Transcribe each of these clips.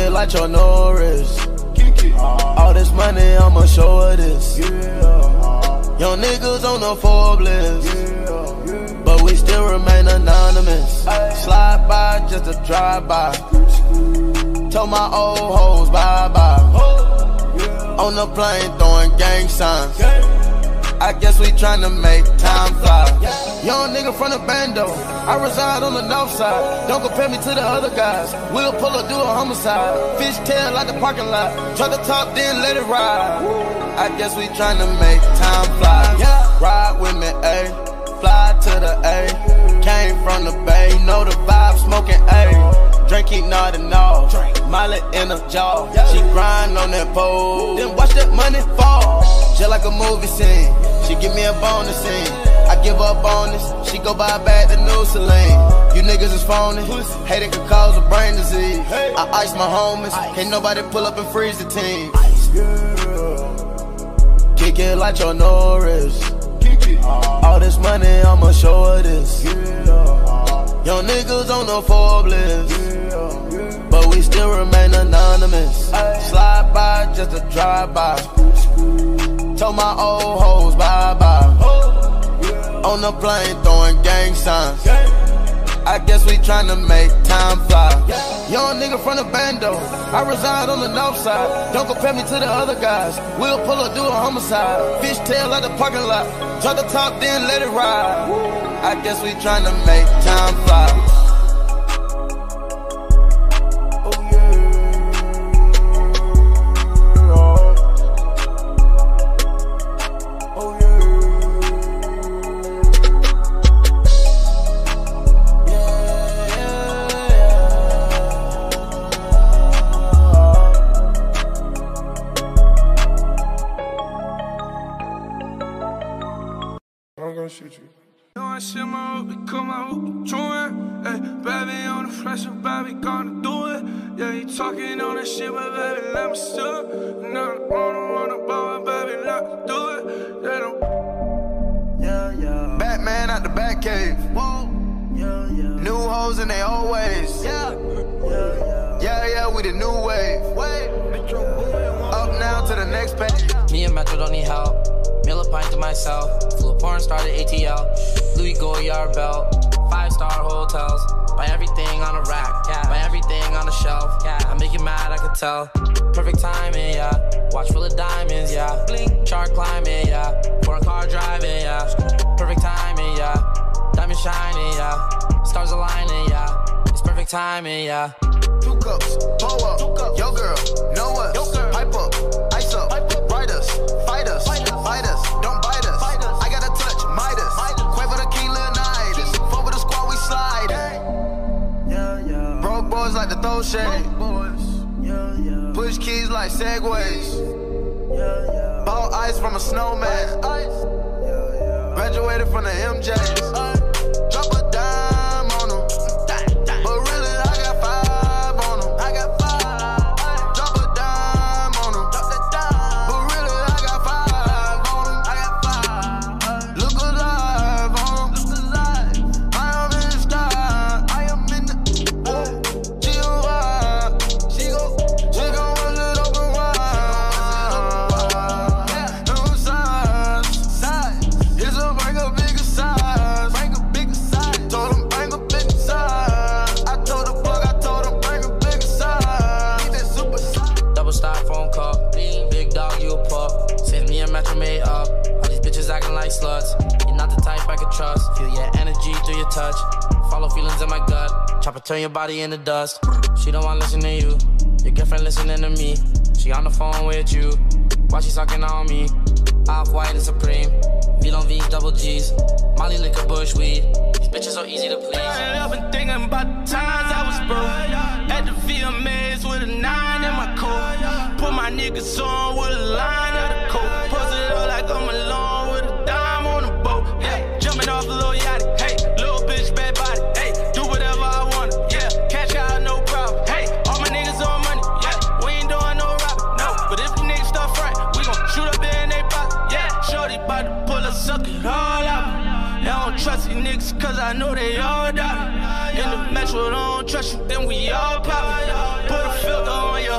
it like your Norris. All this money, I'ma show her this. Young niggas on the Forbes list, but we still remain anonymous. Slide by just to drive by. Told my old hoes bye-bye. On the plane throwing gang signs. I guess we tryna make time fly. Young nigga from the bando, I reside on the north side. Don't compare me to the other guys. We'll pull up, do a homicide. Fish tail like the parking lot. Drop the top, then let it ride. I guess we tryna make time fly. Ride with me, ayy. Fly to the A. Came from the bay, know the vibe, smoking A. Drink keep nodding off. Miley in the jaw. She grind on that pole. Then watch that money fall. Just like a movie scene. She give me a bonus scene. I give up on this. She go buy back the new Celine. You niggas is phony. Hating could cause a brain disease. I ice my homies. Can't nobody pull up and freeze the team. Kick it like your Norris. All this money, I'ma show her this. Young niggas on the Forbes list, but we still remain anonymous. Slide by just to drive by. Told my old hoes bye-bye. On the plane throwing gang signs. I guess we tryna make time fly. Young nigga from the bando, I reside on the north side. Don't compare me to the other guys. We'll pull up, do a homicide. Fish tail like the parking lot. Drop the top, then let it ride. I guess we tryna make time fly. I'm gonna shoot you. You want shit my hoop, become my hoop, chewing. Hey, baby on the flesh, and baby gonna do it. Yeah, you talking on that shit, but baby, let me still. Now I'm on the ball, baby, let me do it. They don't. Yeah. Batman out the Batcave. Whoa. Yeah. New hoes in they old ways. Yeah, we the new wave. Up now to the next page. Me and Metro don't need help. Meal a pint to myself. Flew a porn star to ATL. Louis Goyard belt. 5-star hotels. Buy everything on a rack. Buy everything on the shelf. I make you mad, I could tell. Perfect timing, yeah. Watch full of diamonds, yeah. Blink, chart climbing, yeah. Foreign car driving, yeah. Perfect timing, yeah. Diamond shining, yeah. Stars aligning, yeah. It's perfect timing, yeah. 2 cups, pull up, yo girl, know us, pipe up, ice up, ride us, fight us, don't bite us, I got a touch, Midas, Quavo the King Leonidas, fuck with the squad, we slide. Broke boys like to throw shade, push keys like segways, bought ice from a snowman, graduated from the MJs, drop a dime on them, but really I got 5 on them. Drop a dime on them, but really I got 5 on them. Look alive on them. I am in the sky, I am in the. She gon' ride, she gon' run it open wide. No size, it's a bring a bigger size, Told him bring a bigger size. I told the plug, I told him bring a bigger size. Need that super size. Double styrofoam cup. Big dog, you a pup. Since me and Metro made up. All these bitches acting like sluts. You're not the type I could trust. Feel your energy through your touch. Follow feelings in my gut. Chopper turn your body into dust. She don't wanna listen to you. Your girlfriend listening to me. She on the phone with you. While she sucking on me. Off-white and Supreme. Vlon V's, double G's. Molly liquor, bush weed. These bitches so easy to please. I've been thinking about the times I was broke. At the VMAs with a 9 in my coat. Put my niggas on with a line of the coat. Posted up like I'm alone with a dime on the boat. Yeah, jumping off a little yachty. Hey, little bitch, bad body. Hey, do whatever I want. Yeah, cash out, no problem. Hey, all my niggas on money. Yeah, we ain't doing no robbing. No, but if the niggas start front, we gon' shoot up in they pocket. Yeah, shorty bout to pull a suck it all out. I don't trust these niggas cause I know they all die. In the metro, don't trust you, then we all pop. Put a filter on your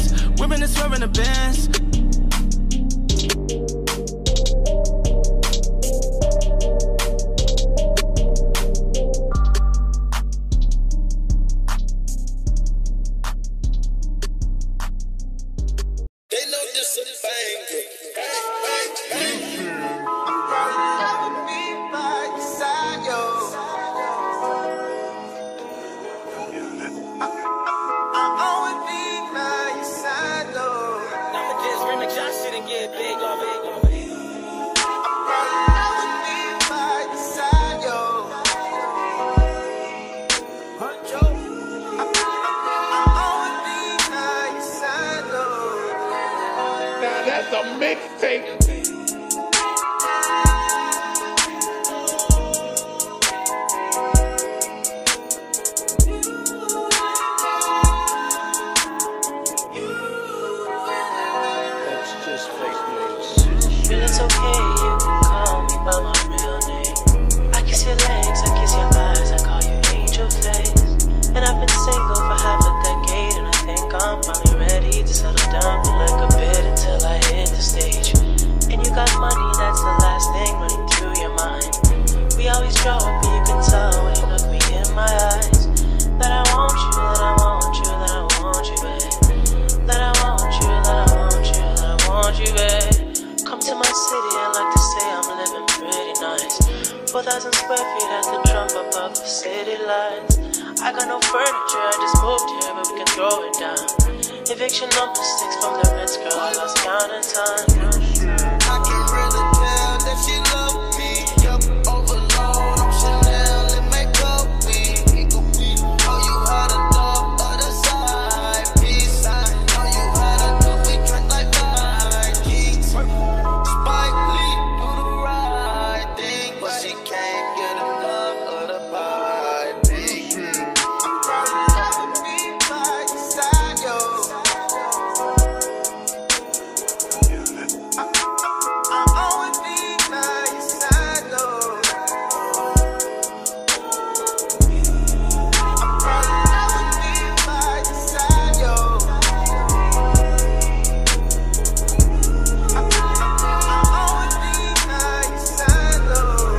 bands. Whipping and swerving the bands. They know this a banger. That's a mixtape. It's okay, you can call me by my real name. I kiss your legs, I kiss your eyes, I call you angel face. And I've been single for half a decade, and I think I'm finally ready to settle down for like a bit until I hit the stage. And you got money, that's the last thing running through your mind. We always draw up, but you can tell when you look me in my eyes that I want you, that I want you, that I want you, babe. That I want you, that I want you, that I want you, babe. Come to my city, I like to say I'm living pretty nice. 4,000 square feet at the drum above the city lights. I got no furniture, I just moved here, but we can throw it down. Eviction number 6 from the Ritz, girl, I lost count of time. I can really tell that she love me. Yup, overload, I'm Chanel and makeup weed. Oh, you had enough other side, peace. I know you had enough, we drank like Vikings. Spike Lee do the right thing, but she can't get enough of the party. I'm proud to be by your side, yo. I'll always be by your side, though. I'm proud to be by your side, yo. I'll always be by your side, though.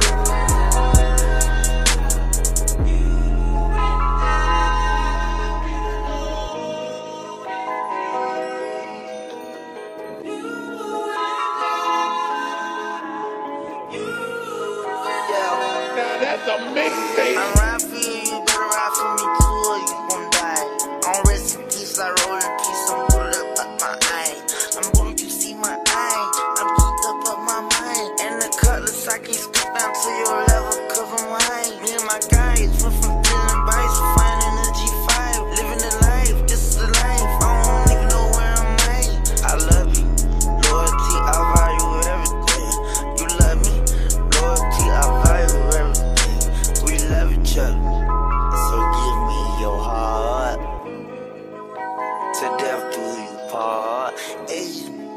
Now that's a mixtape. I ride for you, you better ride for me too, or you gon' die. I'm rest in peace, I roll in peace, I'm booted up up my eye. I'm going to see my eye, I'm geeked up up my mind. And the cutlass, I can't skip down to your level, cover mine. Me and my guys went from feeling bites to finding a G5. Living the life, this is the life, I don't even know where I'm at. I love you, loyalty, I value everything. You love me, loyalty, I value everything. We love each other, so give me your heart. To death do you part. Hey.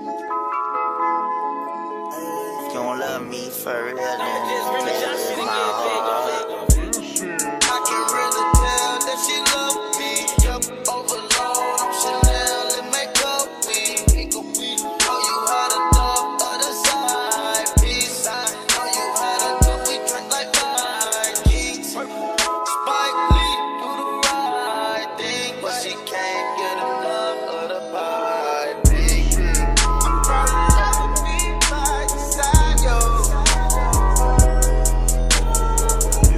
If you don't love me for real, then take my heart. I can really tell that she love me. Yup, overload, I'm Chanel and makeup weed. Oh, you had enough other side, peace. I know you had enough, we drank like Vikings. Spike Lee do the right thing, but she can't get enough of the party. I'm proud to be by your side, yo.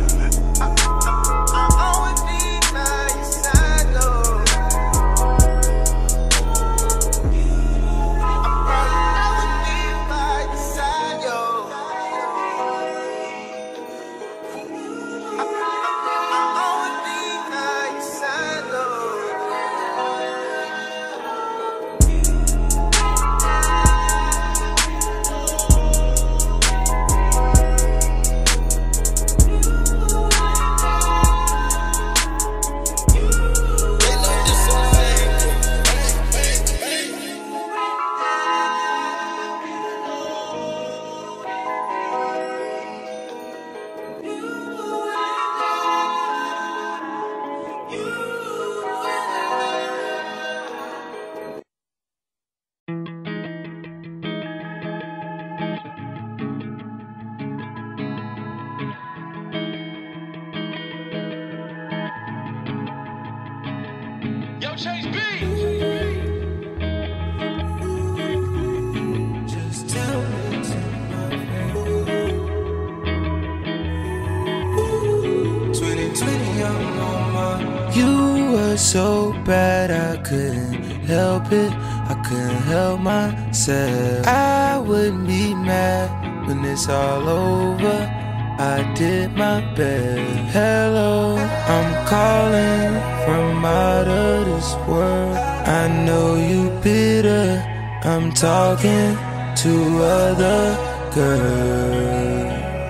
so bad I couldn't help it, I couldn't help myself. I wouldn't be mad when it's all over, I did my best. Hello, I'm calling from out of this world. I know you bitter, I'm talking to other girls.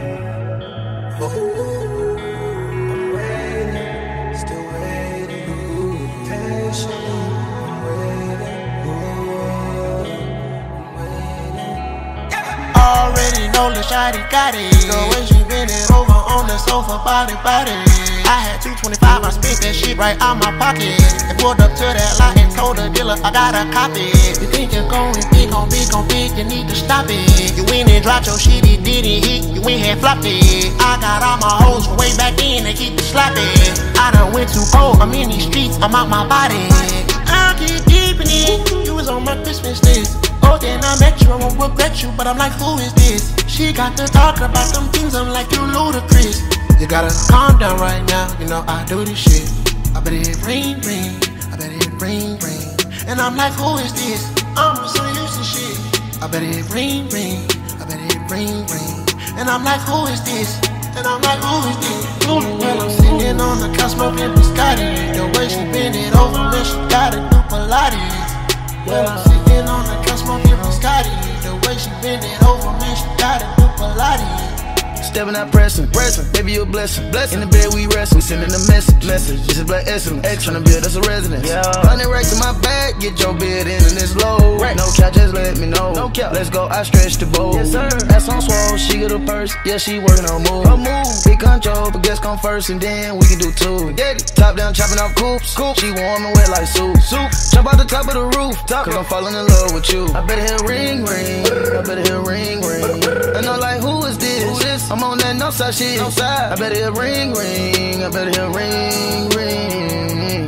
Already know the shawty got it. So when she bend it over on the sofa, body. I had 225, I spent that shit right out my pocket. And pulled up to that lot and told the dealer I got a copy. You think you're going big on big, you need to stop it. You went and dropped your shit, it didn't hit, you went and flopped it. I got all my hoes from way back in, they keep it slapping. I done went too cold, I'm in these streets, I'm out my body. I'll get deep in it, you was on my Christmas list. Oh, then I met you, I won't regret you, but I'm like, who is this? She got to talking about them things, I'm like, you ludicrous. You gotta calm down right now, you know I do this shit. I bet it ring, I bet it ring. And I'm like, who is this? I'm so used to shit. I bet it ring, I bet it ring. And I'm like, who is this? And I'm like, who is this? Well, I'm sitting on the couch smoking biscotti. The way she bend it over when she gotta do Pilates. Well, I'm sitting on the couch smoking biscotti. The way she bend it over when she gotta do Pilates. Stepping out pressing, baby you a blessing. In the bed we resting, we sending a message. This is black excellence, tryna build us a residence. 100 racks in my bag, get your bed in and it's low. No cap, just let me know. Let's go, I stretch the bowl. Yes sir, ass on swole, she get a purse. Yeah, she working on move. Big control, but guess come first and then we can do two. Top down, chopping off coops. She warm and wet like soup. Jump out the top of the roof, cause I'm falling in love with you. I bet it ring, I bet it ring. And I'm like, who is this? I'm on that northside shit. I bet it ring. I bet it ring.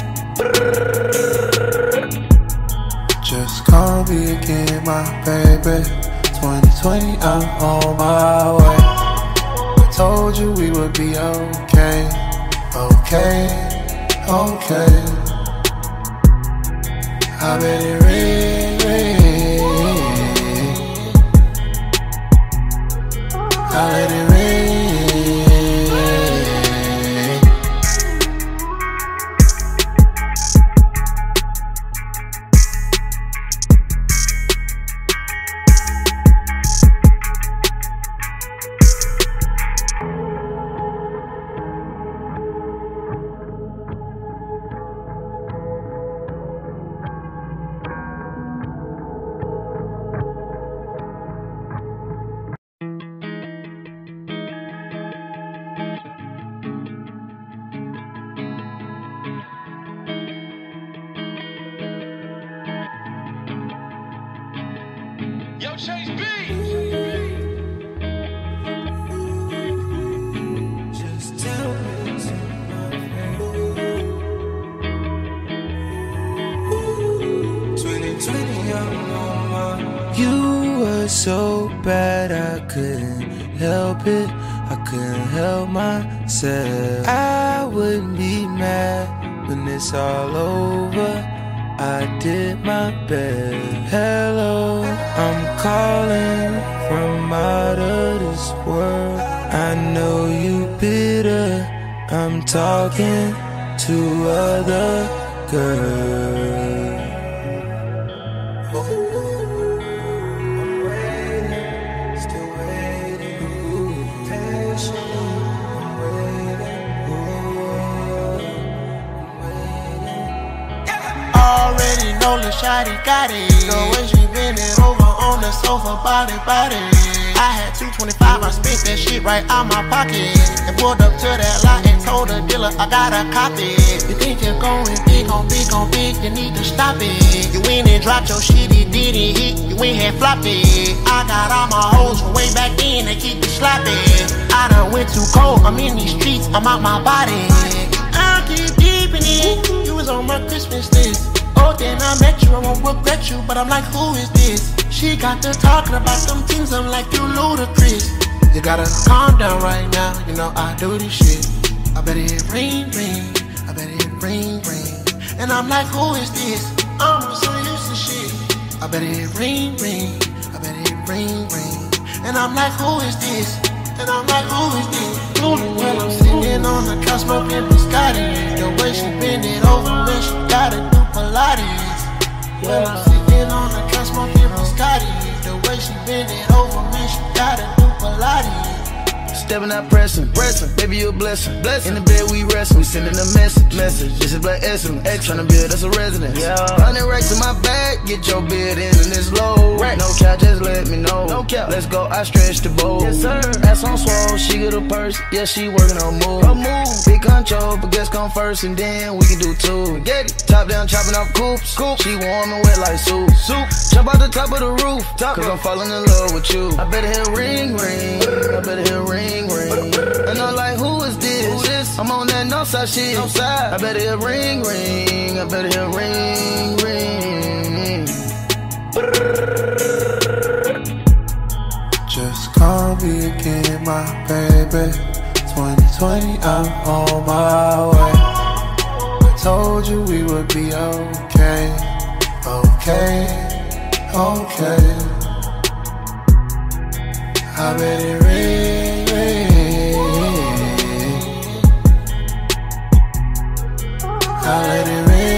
Just call me again, my baby. 2020, I'm on my way. I told you we would be okay. I bet it ring. I let it ring. Yo, Chase B. Just tell me to my friend. 2020, I'm on my. You were so bad I couldn't help it, I couldn't help myself. I wouldn't be mad when it's all over, I did my best. Hello, I'm calling from out of this world. I know you bitter, I'm talking to other girls. I'm waiting, still waiting, patiently. I'm waiting. Already know the shawty got it. The way she bend it over on the sofa, body. I had 225, I spent that shit right out my pocket. And pulled up to that lot and told the dealer I got a copy. You think you're going big on big, you need to stop it. You went and dropped your shit, it didn't hit, you went and flopped it. I got all my hoes from way back in, they keep it slapping. I done went too cold, I'm in these streets, I'm out my body. I'll get deep in it, you was on my Christmas list. Oh, then I met you, I won't regret you, but I'm like, who is this? She got to talking about them things, I'm like, you ludicrous. You gotta calm down right now, you know I do this shit. I bet it ring, I bet it ring. And I'm like, who is this? I'm so used to shit. I bet it ring, ring. I bet it ring, ring. And I'm like, who is this? And I'm like, who is this? Well, I'm sitting on the couch smoking biscotti. The way she bend it over when she gotta do Pilates. Well, I'm sitting on the couch smoking biscotti. The way she bend it over when she gotta do Pilates. Stepping out pressing, baby you a blessing. In the bed we resting, we sending a message. This is Black Essence, tryna build us a residence. 100 racks in my bag, get your bid in and it's low. No cap, just let me know. Let's go, I stretch the bowl. Yes sir. Ass on swole, she get a purse. Yeah, she working on move. Big control, but guess come first and then we can do two. Get it. Top down, chopping off coops. She warm and wet like soup. Jump out the top of the roof, cause I'm falling in love with you. I better hear ring, ring. I better hear ring, ring. And I'm like, who is this? I'm on that north side shit. I better hear ring, ring. I better hear ring, ring. Just call me again, my baby. 2020, I'm on my way. I told you we would be okay. I bet it ring, ring. I let it ring.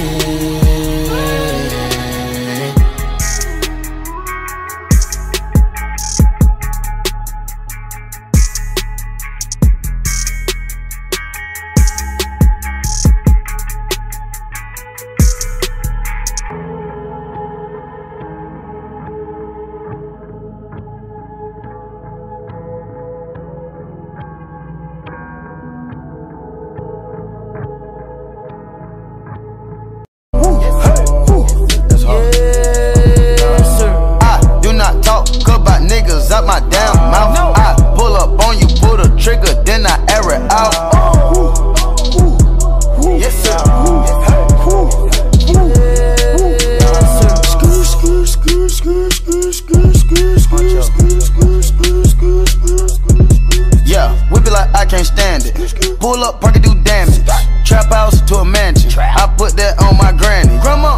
Out my damn mouth. I pull up on you, pull the trigger, then I air it out. Yes sir. Yeah, we be like I can't stand it. Pull up, park it, do damage. Trap house to a mansion. I put that on my granny. Grandma.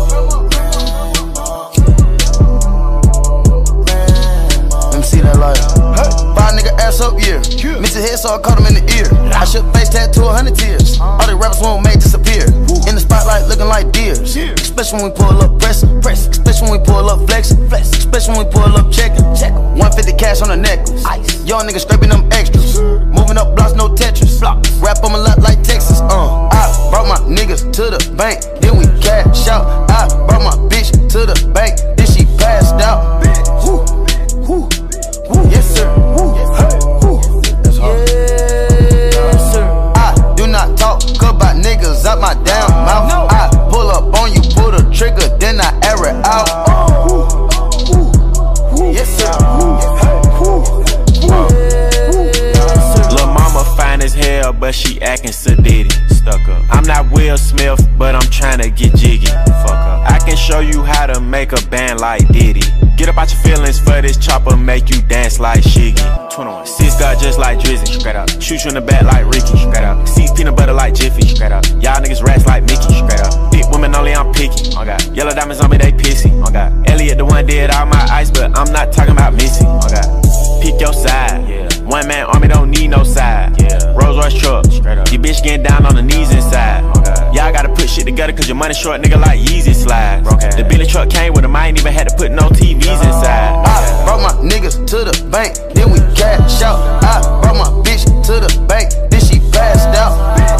See that light. Five nigga ass up, yeah. Miss his head, so I caught him in the ear. I shook face tattoo 100 tears. All the rappers won't make disappear. In the spotlight looking like deers. Especially when we pull up pressing. Especially when we pull up flexing. Especially when we pull up checking. 150 cash on the necklace. Young niggas scraping them extras. Moving up blocks, no Tetris. Rap on my lap like Texas. I brought my niggas to the bank, then we cash out. I brought my bitch to the bank, then she passed out. Yes sir. That's hard. Yes sir. I do not talk about niggas out my damn mouth. I pull up on you, pull the trigger, then I air it out. Yes sir. Lil' mama fine as hell, but she acting sedity. Stuck up. I'm not Will Smith, but I'm tryna get jiggy. Fuck up. I can show you how to make a band like Diddy. Get up out your feelings for this chopper, make you dance like Shiggy. 21. Sis got just like Drizzy, straight up. Shoot you in the back like Ricky, straight up. See peanut butter like Jiffy, straight up. Y'all niggas rats like Mickey, straight up. Big women only, I'm picky, oh God. Yellow diamonds on me, they pissy, oh God. Elliot the one did all my ice, but I'm not talking about Missy, oh God. Pick your side, yeah. One man army don't need no side, yeah. Rolls Royce truck, straight up. Your bitch getting down on the knees inside, oh God. Y'all gotta put shit together cause your money short, nigga, like Yeezy slides. The Billy truck came with him, I ain't even had to put no TVs inside. I brought my niggas to the bank, then we cash out. I brought my bitch to the bank, then she passed out.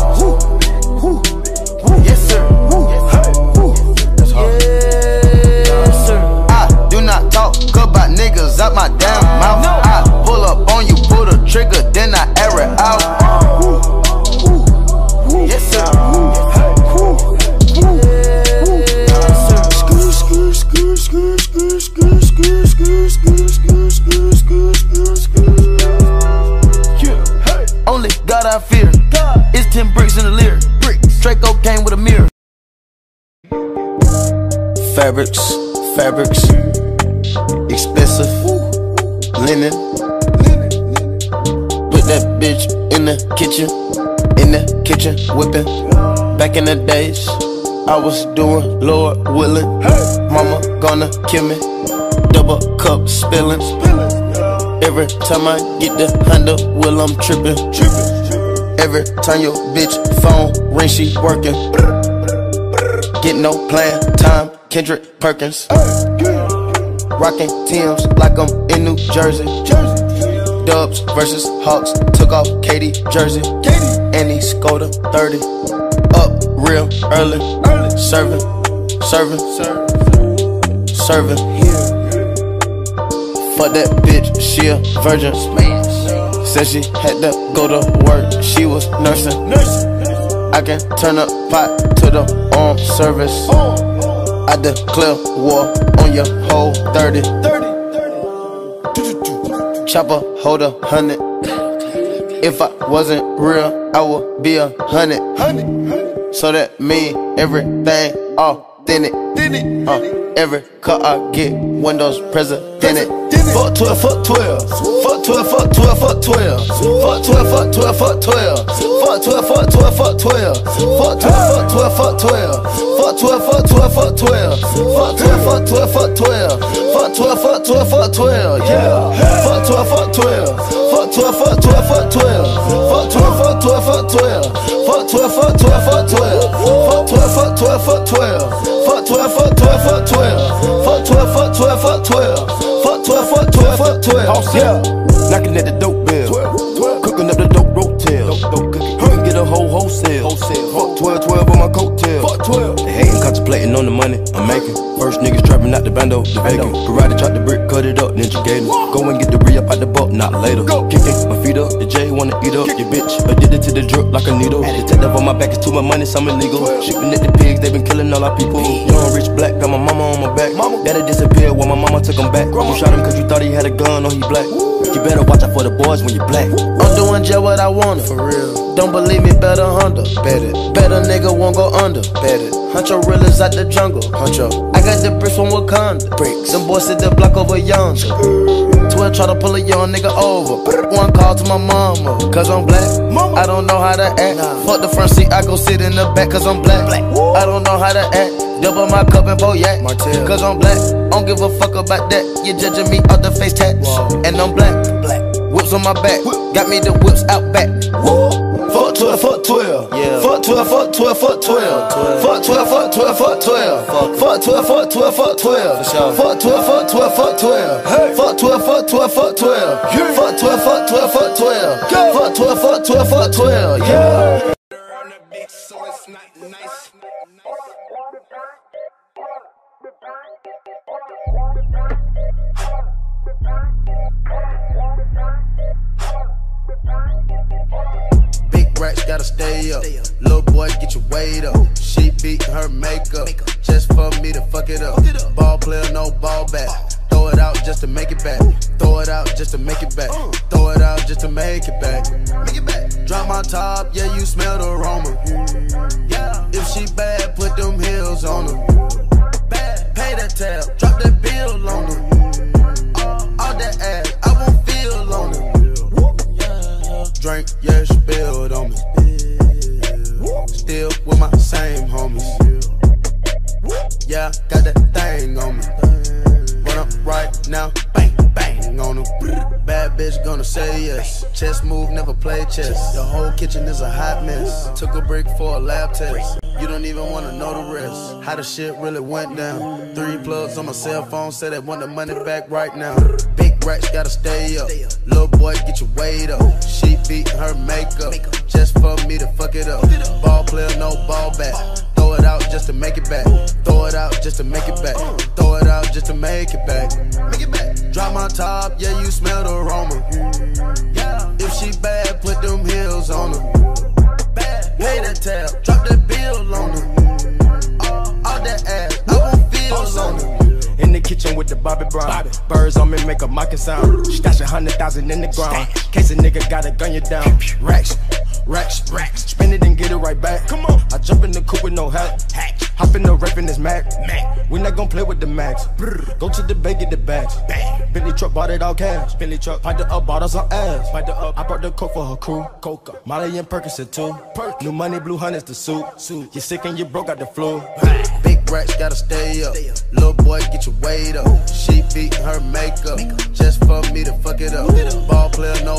Yes sir. That's hard. Yes sir. I do not talk about niggas out my damn mouth. I pull up on you, pull the trigger, then I air it out. Yes sir. Only God I fear. It's 10 bricks in the lyric. Draco came with a mirror. Fabrics, expensive, linen. Put that bitch in the kitchen, whipping. Back in the days, I was doing, Lord willing. Mama gonna kill me. Double cup spilling. Every time I get the handle, well, I'm tripping. Every time your bitch phone ring, she working. Get no plan time, Kendrick Perkins. Rockin' Timbs like I'm in New Jersey. Dubs versus Hawks, took off Katie jersey. And he scored a 30. Up real early. Serving. Fuck that bitch, she a virgin. Said she had to go to work, she was nursing. I can turn up pot to the armed service. I declare war on your whole 30. Chopper hold 100. If I wasn't real, I would be 100. So that mean everything authentic. Every car I get, windows presented. Fuck 12, fuck 12. Fuck 12, fuck 12, fuck 12. Fuck 12, fuck 12, fuck 12. Fuck 12, fuck 12, fuck 12. Fuck 12, fuck 12, fuck 12. Fuck 12, fuck 12, fuck 12. Fuck 12, fuck 12, fuck 12. Fuck 12, fuck 12, fuck 12. Yeah. Fuck 12, fuck 12. Fuck 12, fuck 12, fuck 12. Fuck 12, fuck 12, fuck 12. Fuck 12, fuck 12, fuck 12. Fuck 12, fuck 12, fuck 12. Fuck 12, fuck 12, fuck 12. Fuck 12, fuck 12, fuck 12. Fuck 12, fuck 12, fuck 12. Yeah. Knocking at the dope bill. Cooking up the dope rotel. You can get a wholesale. Fuck 12, 12 on my coattail. Fuck 12. They hating, contemplating on the money I'm making. First niggas trapping out the bando, the vacant. Karate chop the brick, cut it up, ninja gator. Go and get the re-up out the buck, not later. Kicking my feet up, the J wanna eat up your bitch. Addicted to the drip like a needle. Detective on my back, it's too much money, some illegal. Shipping at the pigs, they been killing all our people. Young rich black, got my mama on my back. Daddy disappeared when my mama took him back. You shot him cause you thought he had a gun or he black. You better watch out for the boys when you black. I'm doing just what I wanna, for real. Don't believe me, better under, bet it. Better nigga won't go under, bet it. Huncho realers out the jungle, Huncho. I got the bricks from Wakanda, bricks. Them boys sit the block over yonder. 12 try to pull a young nigga over. One call to my mama, cause I'm black. I don't know how to act. Fuck the front seat, I go sit in the back cause I'm black. I don't know how to act. Double my cup and Boyak, cause I'm black. Don't give a fuck about that. You judging me off the face tats, and I'm black. Whips on my back, got me the whips out back. Fuck 12, fuck 12. Yeah. Fuck 12, fuck 12, fuck 12. Fuck 12, fuck 12, fuck 12. Fuck 12, fuck 12, fuck 12. Fuck 12, fuck 12, fuck 12. Fuck 12, fuck 12, fuck 12. Fuck 12, fuck 12, fuck 12. Fuck 12, fuck 12, fuck 12. Yeah. Big racks gotta stay up. Little boy, get your weight up. She beat her makeup just for me to fuck it up. Ball player, no ball back. Throw it out just to make it back. Throw it out just to make it back. Throw it out just to make it back. Drop my top, yeah, you smell the aroma. If she bad, put them heels on her. Pay that tab, drop that bill on her. All that ass, I won't feel on her. Drink, yeah, spilled on me. Still with my same homies. Yeah, got that thing on me. Run up right now, bang, bang on them. Bad bitch gonna say yes. Chess move, never play chess. The whole kitchen is a hot mess. Took a break for a lab test. You don't even wanna know the rest. How the shit really went down. 3 plugs on my cell phone, said they want the money back right now. Big racks gotta stay up. Little boy, get your weight up. She beat her makeup just for me to fuck it up. Ball player, no ball back. Throw it out just to make it back. Throw it out just to make it back. Throw it out just to make it back. Drop my top, yeah, you smell the aroma. If she bad, put them heels on her. Pay that tab, drop that bill on her. All that ass, I won't feel on her. In the kitchen with the Bobby Brown. Birds on me make a mocking sound. Stash 100,000 in the ground. Case a nigga gotta gun you down. Racks. Spin it and get it right back. Come on. I jump in the coupe with no hat. Hop in the rap in this Mac. We not gon' play with the max. Go to the bank, get the bags. Bentley truck, bought it all cash. Bentley truck, piped it up, bought us on ass. Piped it up, I brought the coke for her crew. Coca, Molly and Percocet too. New money, blue hunters, the suit. You sick and you broke, got the flu. Big racks gotta stay up. Little boy, get your weight up. She beatin' her makeup just for me to fuck it up. Ball player, no